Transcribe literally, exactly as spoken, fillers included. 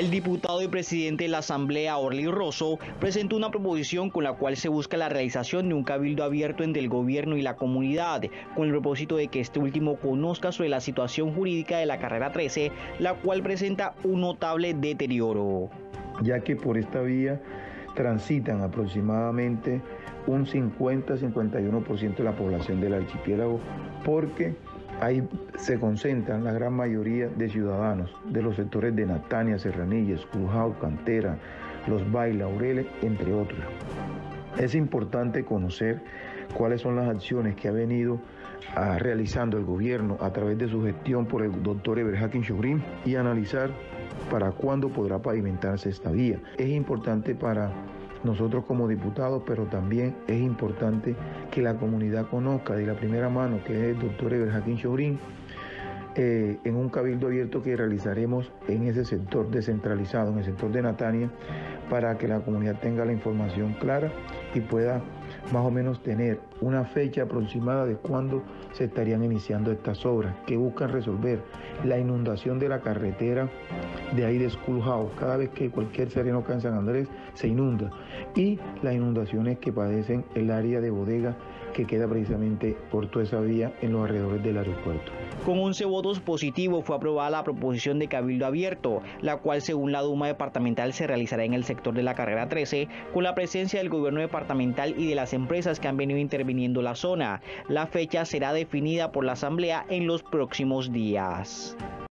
El diputado y presidente de la Asamblea, Orly Rosso, presentó una proposición con la cual se busca la realización de un cabildo abierto entre el gobierno y la comunidad, con el propósito de que este último conozca sobre la situación jurídica de la carrera trece, la cual presenta un notable deterioro. Ya que por esta vía transitan aproximadamente un cincuenta a cincuenta y uno por ciento de la población del archipiélago, porque ahí se concentran la gran mayoría de ciudadanos de los sectores de Natania, Serranilla, Escurujao, Cantera, Los Bailes, Laureles, entre otros. Es importante conocer cuáles son las acciones que ha venido a, realizando el gobierno a través de su gestión por el doctor Eberhard Shogrim y analizar para cuándo podrá pavimentarse esta vía. Es importante para nosotros como diputados, pero también es importante que la comunidad conozca de la primera mano que es el doctor Eberhard Shogrim, eh, en un cabildo abierto que realizaremos en ese sector descentralizado, en el sector de Natania, para que la comunidad tenga la información clara y pueda más o menos tener una fecha aproximada de cuándo se estarían iniciando estas obras, que buscan resolver la inundación de la carretera de ahí de Escurujao. Cada vez que cualquier sereno cae en San Andrés se inunda, y las inundaciones que padecen el área de Bodega, que queda precisamente por toda esa vía en los alrededores del aeropuerto. Con once votos positivos fue aprobada la proposición de cabildo abierto, la cual según la Duma departamental se realizará en el sector de la carrera trece, con la presencia del gobierno departamental y de las empresas que han venido interviniendo la zona. La fecha será definida por la Asamblea en los próximos días.